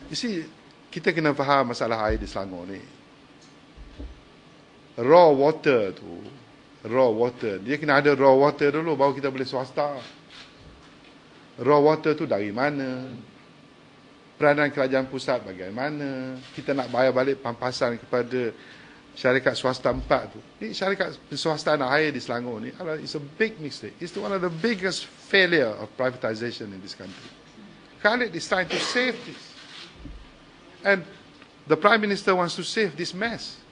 You see, kita kena faham masalah air di Selangor ni. Raw water tu, dia kena ada raw water dulu, baru kita boleh swasta. Raw water tu dari mana? Peranan kerajaan pusat bagaimana? Kita nak bayar balik pampasan kepada syarikat swasta 4 tu. Ni syarikat swastaan air di Selangor ni, it's a big mistake. It's one of the biggest failure of privatization in this country. Khalid is trying to save this. And the Prime Minister wants to save this mess.